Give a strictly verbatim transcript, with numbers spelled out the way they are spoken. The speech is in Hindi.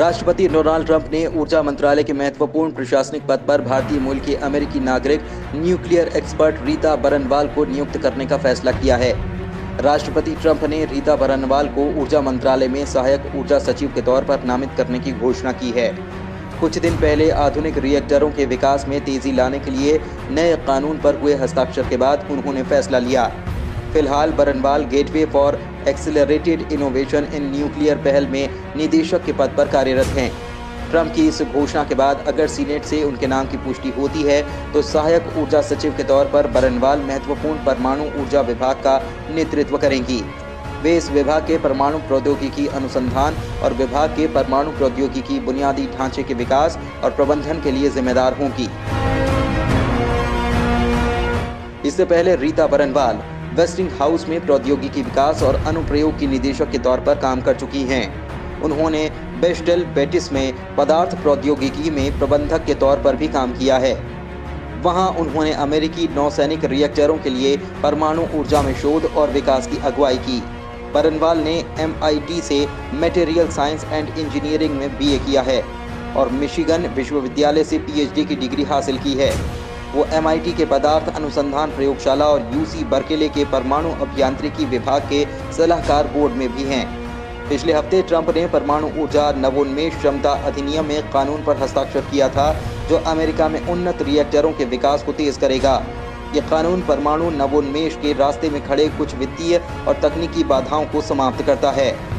राष्ट्रपति डोनाल्ड ट्रंप ने ऊर्जा मंत्रालय के महत्वपूर्ण प्रशासनिक पद पर भारतीय मूल की अमेरिकी नागरिक न्यूक्लियर एक्सपर्ट रीता बरनवाल को नियुक्त करने का फैसला किया है। राष्ट्रपति ट्रंप ने रीता बरनवाल को ऊर्जा मंत्रालय में सहायक ऊर्जा सचिव के तौर पर नामित करने की घोषणा की है। कुछ दिन पहले आधुनिक रिएक्टरों के विकास में तेजी लाने के लिए नए कानून पर हुए हस्ताक्षर के बाद उन्होंने फैसला लिया। फिलहाल Barnwal gateway for accelerated innovation in nuclear पहल में निदेशक के पद पर कार्यरत हैं। ट्रंप की इस घोषणा के बाद अगर सीनेट से उनके नाम की पुष्टि होती है तो सहायक ऊर्जा सचिव के तौर पर बरनवाल महत्वपूर्ण परमाणु ऊर्जा विभाग का नेतृत्व करेंगी। वे इस विभाग के परमाणु प्रौद्योगिकी अनुसंधान और विभाग के परमाणु प्रौद्योगिकी बुनियादी ढांचे के विकास और प्रबंधन के लिए जिम्मेदार होंगी। इससे पहले रीता बरनवाल वेस्टिंग हाउस में प्रौद्योगिकी विकास और अनुप्रयोग की निदेशक के तौर पर काम कर चुकी हैं। उन्होंने बेस्टेल बेटिस में पदार्थ प्रौद्योगिकी में प्रबंधक के तौर पर भी काम किया है। वहां उन्होंने अमेरिकी नौसैनिक रिएक्टरों के लिए परमाणु ऊर्जा में शोध और विकास की अगुवाई की। बरनवाल ने एम आई टी से मटेरियल साइंस एंड इंजीनियरिंग में बी ए किया है और मिशिगन विश्वविद्यालय से पी एच डी की डिग्री हासिल की है। वो एम आई टी के पदार्थ अनुसंधान प्रयोगशाला और यू सी बर्कले के परमाणु अभियांत्रिकी विभाग के सलाहकार बोर्ड में भी हैं। पिछले हफ्ते ट्रंप ने परमाणु ऊर्जा नवोन्मेष क्षमता अधिनियम में कानून पर हस्ताक्षर किया था, जो अमेरिका में उन्नत रिएक्टरों के विकास को तेज करेगा। ये कानून परमाणु नवोन्मेष के रास्ते में खड़े कुछ वित्तीय और तकनीकी बाधाओं को समाप्त करता है।